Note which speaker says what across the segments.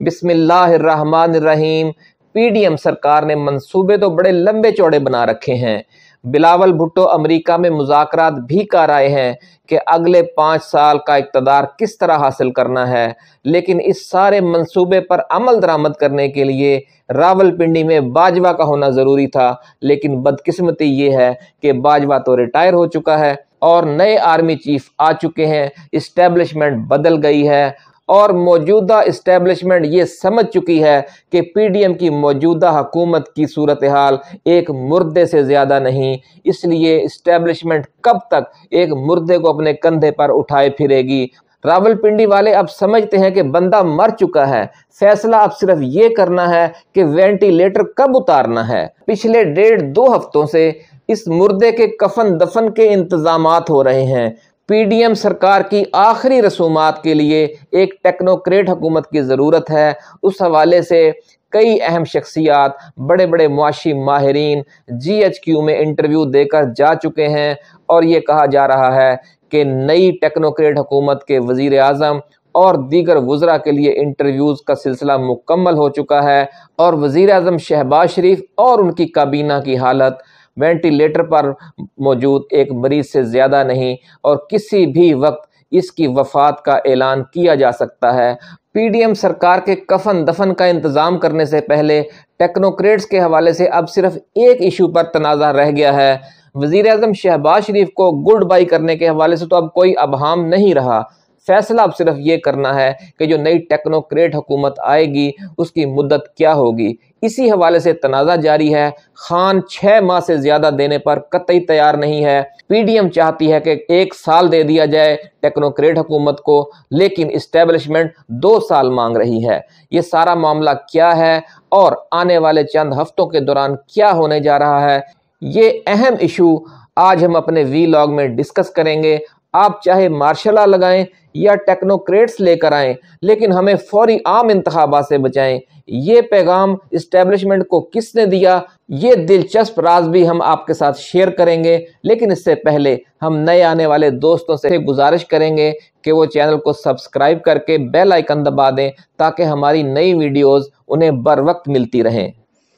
Speaker 1: بسم اللہ الرحمن الرحیم۔ پی ڈی ایم سرکار نے منصوبے تو بڑے لمبے چوڑے بنا رکھے ہیں۔ بلاول بھٹو امریکہ میں مذاکرات بھی کر آئے ہیں کہ اگلے 5 سال کا اقتدار کس طرح حاصل کرنا ہے، لیکن اس سارے منصوبے پر عمل درآمد کرنے کے لیے راولپنڈی میں باجوہ کا ہونا ضروری تھا، لیکن بدقسمتی یہ ہے کہ باجوہ تو ریٹائر ہو چکا ہے اور نئے آرمی چیف آ چکے ہیں، اسٹیبلشمنٹ بدل گئی ہے اور موجودہ اسٹیبلشمنٹ یہ سمجھ چکی ہے کہ پی ڈی ایم کی موجودہ حکومت کی صورتحال ایک مردے سے زیادہ نہیں، اس لیے اسٹیبلشمنٹ کب تک ایک مردے کو اپنے کندھے پر اٹھائے پھرے گی۔ راولپنڈی والے اب سمجھتے ہیں کہ بندہ مر چکا ہے، فیصلہ اب صرف یہ کرنا ہے کہ وینٹیلیٹر کب اتارنا ہے۔ پچھلے 1.5-2 ہفتوں سے اس مردے کے کفن دفن کے انتظامات ہو رہے ہیں۔ پی ڈی ایم سرکار کی آخری رسومات کے لیے ایک ٹیکنوکریٹ حکومت کی ضرورت ہے۔ اس حوالے سے کئی اہم شخصیات، بڑے بڑے معاشی ماہرین جی ایچ کیو میں انٹرویو دے کر جا چکے ہیں اور یہ کہا جا رہا ہے کہ نئی ٹیکنوکریٹ حکومت کے وزیر اعظم اور دیگر وزراء کے لیے انٹرویوز کا سلسلہ مکمل ہو چکا ہے اور وزیر اعظم شہباز شریف اور ان کی کابینہ کی حالت وینٹیلیٹر پر موجود ایک مریض سے زیادہ نہیں اور کسی بھی وقت اس کی وفات کا اعلان کیا جا سکتا ہے۔ پی ڈی ایم سرکار کے کفن دفن کا انتظام کرنے سے پہلے ٹیکنوکریٹس کے حوالے سے اب صرف ایک ایشو پر تنازع رہ گیا ہے۔ وزیر اعظم شہباز شریف کو گڈ بائی کرنے کے حوالے سے تو اب کوئی ابہام نہیں رہا، فیصلہ اب صرف یہ کرنا ہے کہ جو نئی ٹیکنوکریٹ حکومت آئے گی اس کی مدت کیا ہوگی۔ اسی حوالے سے تنازع جاری ہے۔ خان 6 ماہ سے زیادہ دینے پر قطعی تیار نہیں ہے۔ پی ڈی ایم چاہتی ہے کہ 1 سال دے دیا جائے ٹیکنوکریٹ حکومت کو، لیکن اسٹیبلشمنٹ 2 سال مانگ رہی ہے۔ یہ سارا معاملہ کیا ہے اور آنے والے چند ہفتوں کے دوران کیا ہونے جا رہا ہے، یہ اہم ایشو آج ہم اپنے وی لاگ میں ڈسکس کریں گے۔ آپ چاہے مارشل لا لگائیں یا ٹیکنوکریٹس لے کر آئیں، لیکن ہمیں فوری عام انتخابات سے بچائیں۔ یہ پیغام اسٹیبلشمنٹ کو کس نے دیا، یہ دلچسپ راز بھی ہم آپ کے ساتھ شیئر کریں گے، لیکن اس سے پہلے ہم نئے آنے والے دوستوں سے گزارش کریں گے کہ وہ چینل کو سبسکرائب کر کے بیل آئیکن دبا دیں تاکہ ہماری نئی ویڈیوز انہیں بر وقت ملتی رہیں۔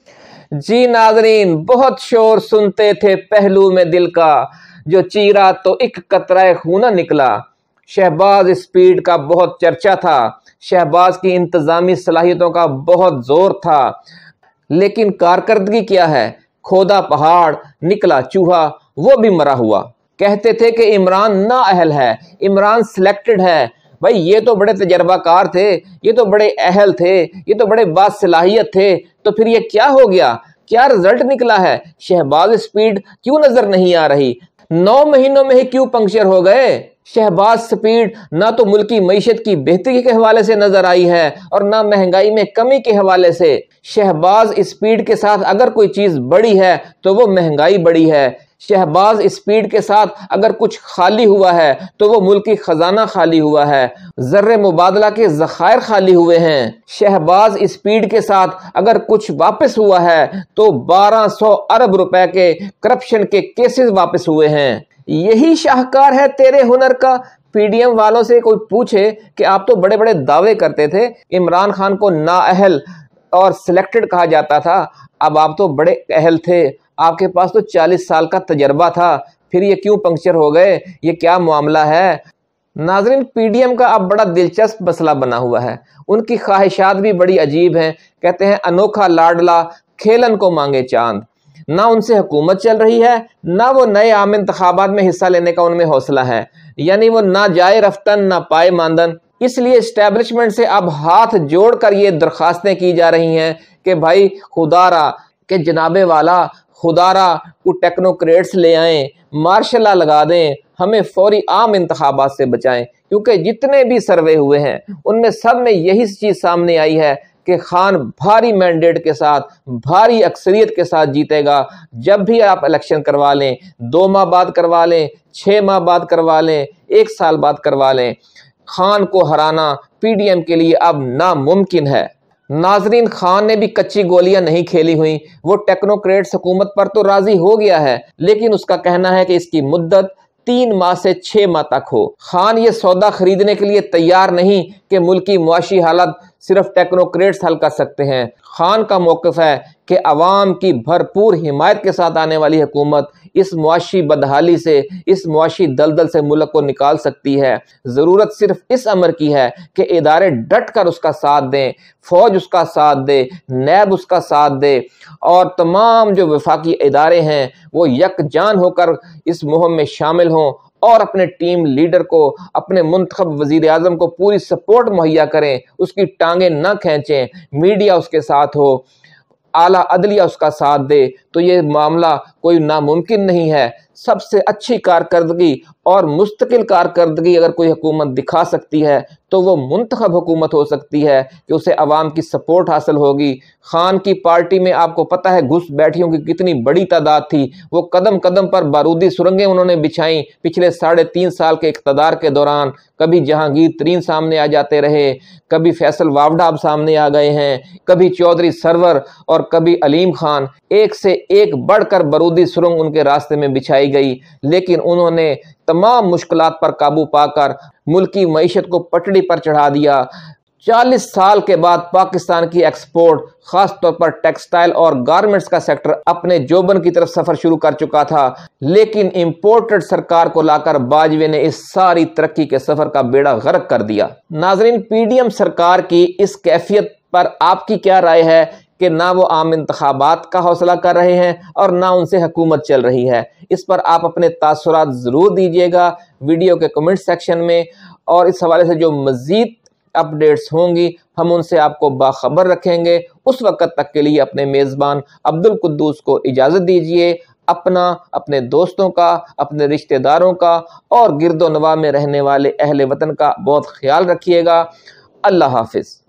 Speaker 1: جی ناظرین، بہت شور سنتے تھے پہلو میں دل کا، جو چیرا تو ایک قطرہ خون نکلا۔ شہباز اسپیڈ کا بہت چرچا تھا، شہباز کی انتظامی صلاحیتوں کا بہت زور تھا، لیکن کارکردگی کیا ہے؟ کھودا پہاڑ نکلا چوہا، وہ بھی مرا ہوا۔ کہتے تھے کہ عمران نااہل ہے، عمران سلیکٹڈ ہے۔ بھائی یہ تو بڑے تجربہ کار تھے، یہ تو بڑے اہل تھے، یہ تو بڑے باصلاحیت تھے، تو پھر یہ کیا ہو گیا؟ کیا رزلٹ نکلا ہے؟ شہباز اسپیڈ کیوں نظر نہیں آ رہی؟ 9 مہینوں میں ہی کیوں پنکچر ہو گئے؟ شہباز اسپیڈ نہ تو ملکی معیشت کی بہتری کے حوالے سے نظر آئی ہے اور نہ مہنگائی میں کمی کے حوالے سے۔ شہباز اسپیڈ کے ساتھ اگر کوئی چیز بڑی ہے تو وہ مہنگائی بڑی ہے۔ شہباز اسپیڈ کے ساتھ اگر کچھ خالی ہوا ہے تو وہ ملکی خزانہ خالی ہوا ہے، زر مبادلہ کے ذخائر خالی ہوئے ہیں۔ شہباز اسپیڈ کے ساتھ اگر کچھ واپس ہوا ہے تو 1200 ارب روپے کے کرپشن کے کیسز واپس ہوئے ہیں۔ یہی شاہکار ہے تیرے ہنر کا۔ پی ڈی ایم والوں سے کوئی پوچھے کہ آپ تو بڑے بڑے دعوے کرتے تھے، عمران خان کو نااہل اور سلیکٹڈ کہا جاتا تھا، اب آپ تو بڑے اہل تھے، آپ کے پاس تو 40 سال کا تجربہ تھا، پھر یہ کیوں پنکچر ہو گئے؟ یہ کیا معاملہ ہے؟ ناظرین، پی ڈی ایم کا اب بڑا دلچسپ مسئلہ بنا ہوا ہے۔ ان کی خواہشات بھی بڑی عجیب ہیں۔ کہتے ہیں انوکھا لاڈلا کھیلن کو مانگے چاند۔ نہ ان سے حکومت چل رہی ہے، نہ وہ نئے عام انتخابات میں حصہ لینے کا ان میں حوصلہ ہے، یعنی وہ نہ جائے رفتن نہ پائے ماندن۔ اس لیے اسٹیبلشمنٹ سے اب ہاتھ جوڑ کر یہ درخواستیں کی جا رہی ہیں کہ بھائی خدا را، کہ جناب والا خدا را کو ٹیکنوکریٹس لے آئیں، مارشل لا لگا دیں، ہمیں فوری عام انتخابات سے بچائیں، کیونکہ جتنے بھی سروے ہوئے ہیں ان میں سب میں یہی چیز سامنے آئی ہے کہ خان بھاری مینڈیٹ کے ساتھ، بھاری اکثریت کے ساتھ جیتے گا۔ جب بھی آپ الیکشن کروا لیں، 2 ماہ بعد کروا لیں، 6 ماہ بعد کروا لیں، 1 سال بعد کروا لیں، خان کو ہرانا پی ڈی ایم کے لیے اب ناممکن ہے۔ ناظرین، خان نے بھی کچی گولیاں نہیں کھیلی ہوئی، وہ ٹیکنوکریٹس حکومت پر تو راضی ہو گیا ہے، لیکن اس کا کہنا ہے کہ اس کی مدت 3 ماہ سے 6 ماہ تک ہو۔ خان یہ سودا خریدنے کے لیے تیار نہیں کہ ملکی معاشی حالت सिर्फ टेक्नोक्रेट्स हल कर सकते हैं। खान का मौक़िफ़ है कि अवाम की भरपूर हिमायत के साथ आने वाली हुकूमत इस मुआशी बदहाली से, इस मुआशी दलदल से मुल्क को निकाल सकती है। ज़रूरत सिर्फ इस अमर की है कि इदारे डट कर उसका साथ दें, फ़ौज उसका साथ दे, नैब उसका साथ दे, और तमाम जो वफाकी इदारे हैं वो यकजान होकर इस मुहिम में शामिल हों और अपने टीम लीडर को, अपने मुंतखब वज़ीर आज़म को पूरी सपोर्ट मुहैया करें, उसकी टांगें न खींचें, मीडिया उसके साथ हो, आला अदलिया उसका साथ दे, तो ये मामला कोई नामुमकिन नहीं है। सबसे अच्छी कारकर्दगी और मुस्तकिल कारकर्दगी अगर कोई हुकूमत दिखा सकती है तो वो मुंतखब हुकूमत हो सकती है कि उसे अवाम की सपोर्ट हासिल होगी। खान की पार्टी में आपको पता है घुसपैठियों की कितनी बड़ी तादाद थी। वो कदम कदम पर बारूदी सुरंगें उन्होंने बिछाई पिछले 3.5 साल के इक़्तिदार के दौरान। कभी जहांगीर तरीन सामने आ जाते रहे, कभी फैसल वावडा अब सामने आ गए हैं, कभी चौधरी सरवर और कभी अलीम खान। एक से एक बढ़कर बारूदी सुरंग उनके रास्ते में बिछाई गई, लेकिन उन्होंने तमाम मुश्किलात पर काबू पाकर मुल्क की मईशत को पटड़ी पर चढ़ा दिया। 40 साल के बाद पाकिस्तान की एक्सपोर्ट, खास तौर पर टेक्सटाइल और गारमेंट्स का सेक्टर अपने जोबन की तरफ सफर शुरू कर चुका था, लेकिन इंपोर्टेड सरकार को लाकर बाजवे ने इस सारी तरक्की के सफर का बेड़ा गर्क कर दिया। नाजरीन, पीडीएम सरकार की इस कैफियत पर आपकी क्या राय है कि ना वो आम इंतखाबात का हौसला कर रहे हैं और ना उनसे हुकूमत चल रही है? इस पर आप अपने तासुरात ज़रूर दीजिएगा वीडियो के कमेंट सेक्शन में, और इस हवाले से जो मज़ीद अपडेट्स होंगी हम उनसे आपको बाखबर रखेंगे। उस वक़्त तक के लिए अपने मेज़बान अब्दुल कुद्दूस को इजाज़त दीजिए। अपना, अपने दोस्तों का, अपने रिश्तेदारों का और गिरदो नवा में रहने वाले अहले वतन का बहुत ख्याल रखिएगा। अल्लाह हाफिज़।